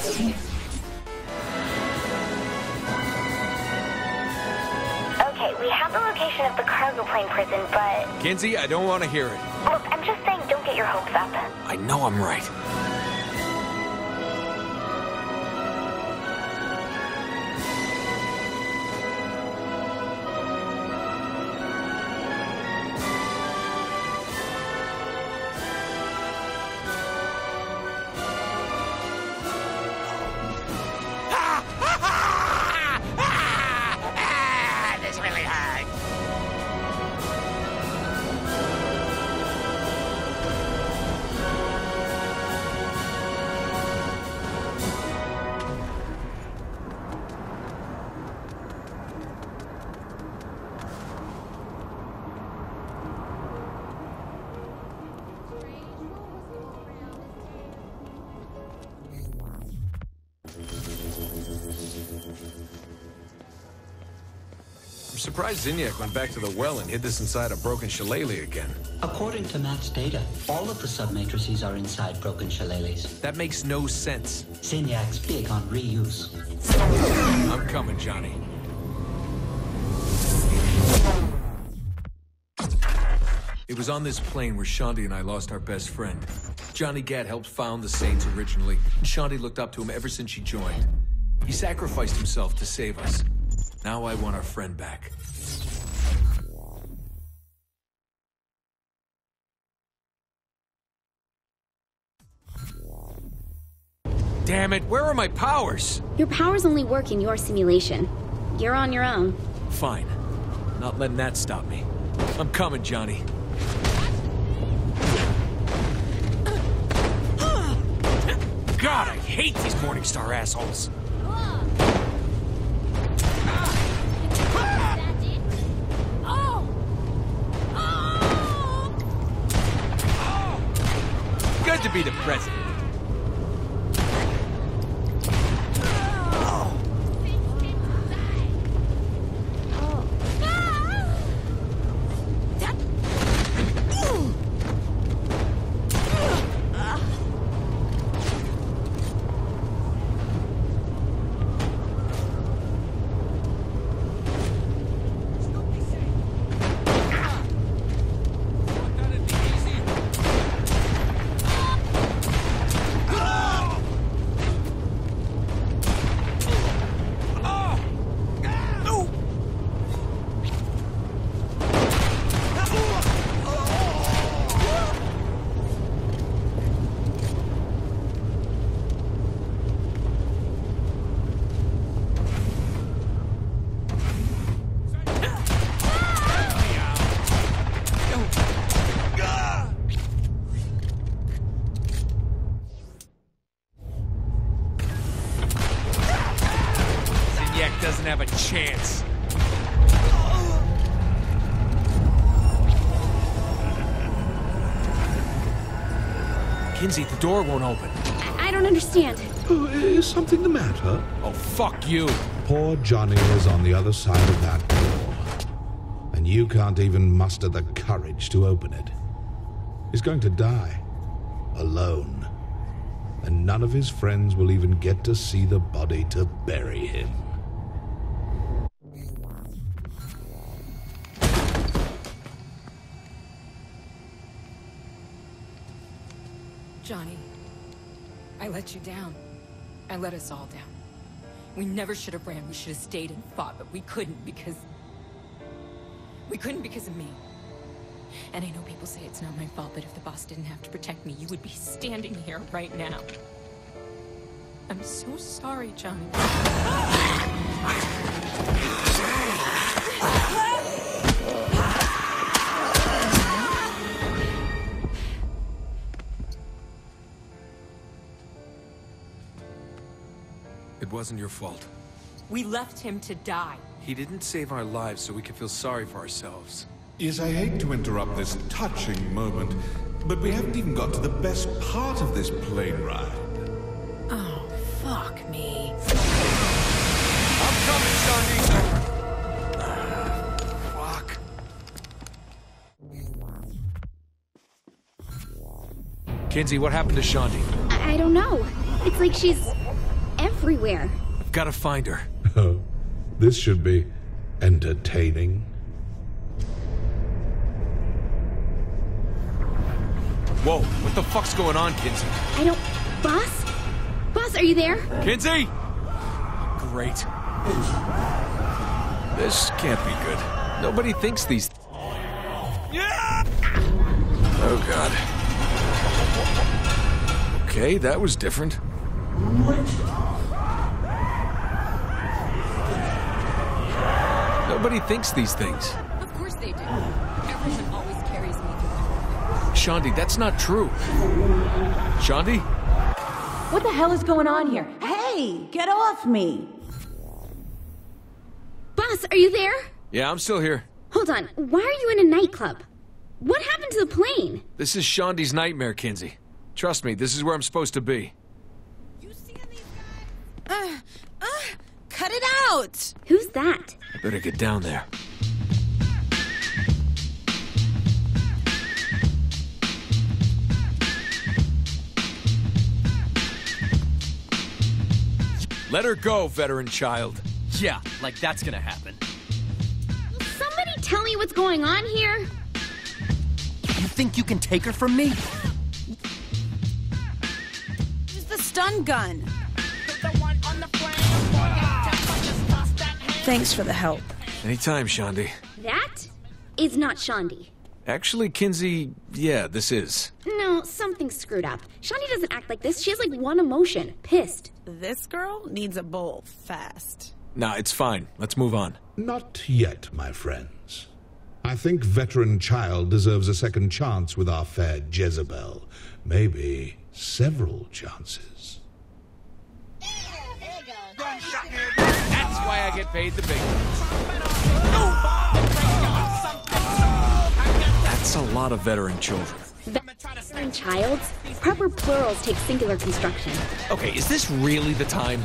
Okay, we have the location of the cargo plane prison, but... Kinsey, I don't want to hear it. Look, I'm just saying don't get your hopes up. I know I'm right. I'm surprised Zinyak went back to the well and hid this inside a broken shillelagh again. According to Matt's data, all of the submatrices are inside broken shillelaghs. That makes no sense. Zinyak's big on reuse. I'm coming, Johnny. It was on this plane where Shaundi and I lost our best friend. Johnny Gat helped found the Saints originally, and Shaundi looked up to him ever since she joined. He sacrificed himself to save us. Now I want our friend back. Damn it, where are my powers? Your powers only work in your simulation. You're on your own. Fine. Not letting that stop me. I'm coming, Johnny. God, I hate these Morningstar assholes. Good to be the president. Doesn't have a chance. Kinsey, the door won't open. I don't understand. Oh, is something the matter? Oh, fuck you. Poor Johnny is on the other side of that door. And you can't even muster the courage to open it. He's going to die. Alone. And none of his friends will even get to see the body to bury him. Johnny, I let you down. I let us all down. We never should have ran. We should have stayed and fought, but we couldn't because of me. And I know people say it's not my fault, but if the boss didn't have to protect me, you would be standing here right now. I'm so sorry, Johnny. It wasn't your fault. We left him to die. He didn't save our lives so we could feel sorry for ourselves. Yes, I hate to interrupt this touching moment, but we haven't even got to the best part of this plane ride. Oh, fuck me. I'm coming, Shaundi! Fuck. Kinsey, what happened to Shaundi? I don't know. It's like she's everywhere. I've got to find her. Oh, this should be entertaining. Whoa, what the fuck's going on, Kinsey? I don't... Boss? Boss, are you there? Kinsey! Great. This can't be good. Nobody thinks these... Yeah! Oh, God. Okay, that was different. Nobody thinks these things. Of course they do. Everyone always carries me through. Shaundi, that's not true. Shaundi? What the hell is going on here? Hey, get off me! Boss, are you there? Yeah, I'm still here. Hold on, why are you in a nightclub? What happened to the plane? This is Shaundi's nightmare, Kinsey. Trust me, this is where I'm supposed to be. You seeing these guys? Cut it out! Who's that? I better get down there. Let her go, veteran child. Yeah, like that's gonna happen. Will somebody tell me what's going on here? You think you can take her from me? Use the stun gun. Thanks for the help. Anytime, Shaundi. That is not Shaundi. Actually, Kinsey, yeah, this is. No, something's screwed up. Shaundi doesn't act like this. She has like one emotion. Pissed. This girl needs a bowl fast. Nah, it's fine. Let's move on. Not yet, my friends. I think veteran child deserves a second chance with our fair Jezebel. Maybe several chances. That's why I get paid the big bucks. That's a lot of veteran children. Veteran childs? Proper plurals take singular construction. Okay, is this really the time?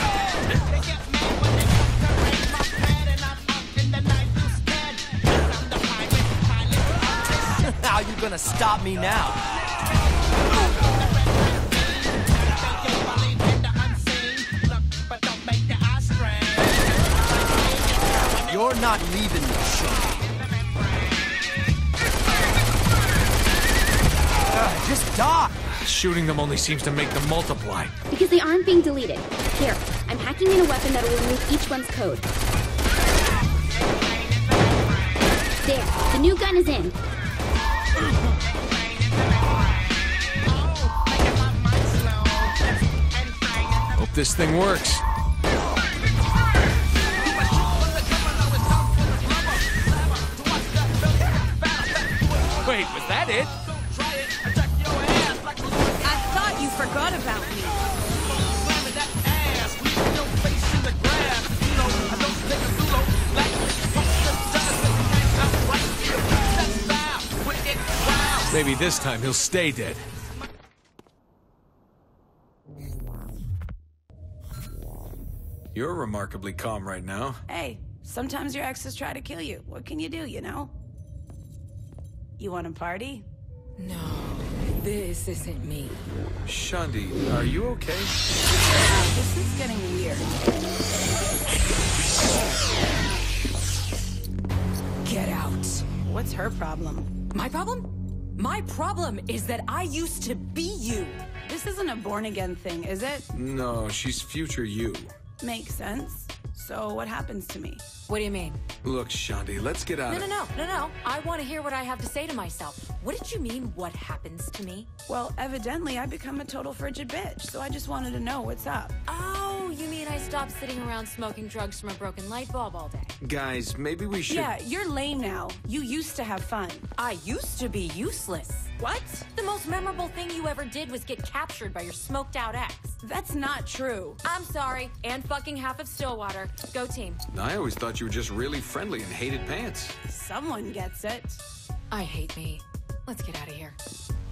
How you gonna stop me now? You're not leaving me, Shaundi. Just die. Shooting them only seems to make them multiply. Because they aren't being deleted. Here, I'm hacking in a weapon that will remove each one's code. There, the new gun is in. Hope this thing works. Wait, was that it? I thought you forgot about me. Maybe this time he'll stay dead. You're remarkably calm right now. Hey, sometimes your exes try to kill you. What can you do, you know? You want to party? No, this isn't me. Shaundi, are you okay? This is getting weird. Get out. What's her problem? My problem? My problem is that I used to be you. This isn't a born-again thing, is it? No, she's future you. Makes sense. So what happens to me? What do you mean? Look, Shaundi, let's get out of... No. I want to hear what I have to say to myself. What did you mean, what happens to me? Well, evidently I become a total frigid bitch, so I just wanted to know what's up. Oh, you mean I stopped sitting around smoking drugs from a broken light bulb all day? Guys, maybe we should... Yeah, you're lame now. You used to have fun. I used to be useless. What? The most memorable thing you ever did was get captured by your smoked out ex. That's not true. I'm sorry, and fucking half of Stillwater. Go team. I always thought you were just really friendly and hated pants. Someone gets it. I hate me. Let's get out of here.